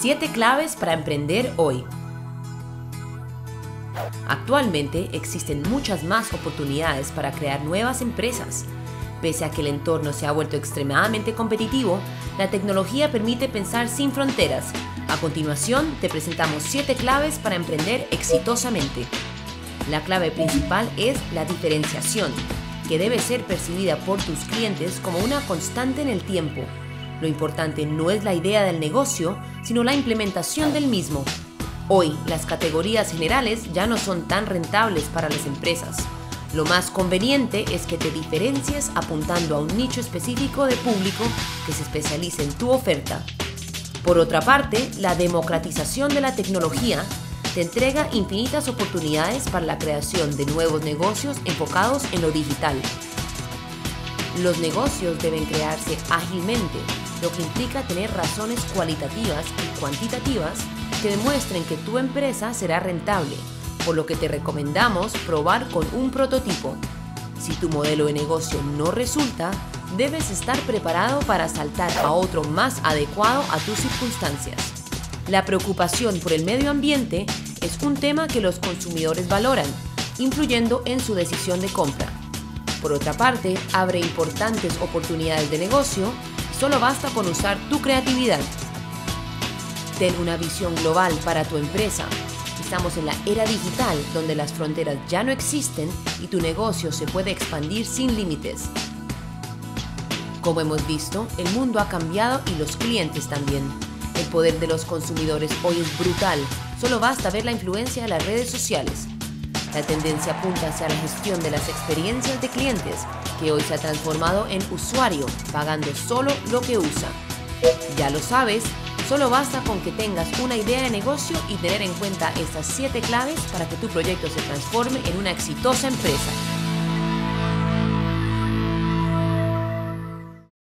7 claves para emprender hoy. Actualmente existen muchas más oportunidades para crear nuevas empresas. Pese a que el entorno se ha vuelto extremadamente competitivo, la tecnología permite pensar sin fronteras. A continuación, te presentamos 7 claves para emprender exitosamente. La clave principal es la diferenciación, que debe ser percibida por tus clientes como una constante en el tiempo. Lo importante no es la idea del negocio, sino la implementación del mismo. Hoy, las categorías generales ya no son tan rentables para las empresas. Lo más conveniente es que te diferencies apuntando a un nicho específico de público que se especialice en tu oferta. Por otra parte, la democratización de la tecnología te entrega infinitas oportunidades para la creación de nuevos negocios enfocados en lo digital. Los negocios deben crearse ágilmente, lo que implica tener razones cualitativas y cuantitativas que demuestren que tu empresa será rentable, por lo que te recomendamos probar con un prototipo. Si tu modelo de negocio no resulta, debes estar preparado para saltar a otro más adecuado a tus circunstancias. La preocupación por el medio ambiente es un tema que los consumidores valoran, influyendo en su decisión de compra. Por otra parte, abre importantes oportunidades de negocio y solo basta con usar tu creatividad. Ten una visión global para tu empresa. Estamos en la era digital donde las fronteras ya no existen y tu negocio se puede expandir sin límites. Como hemos visto, el mundo ha cambiado y los clientes también. El poder de los consumidores hoy es brutal, solo basta ver la influencia de las redes sociales. La tendencia apunta hacia la gestión de las experiencias de clientes, que hoy se ha transformado en usuario, pagando solo lo que usa. Ya lo sabes, solo basta con que tengas una idea de negocio y tener en cuenta estas 7 claves para que tu proyecto se transforme en una exitosa empresa.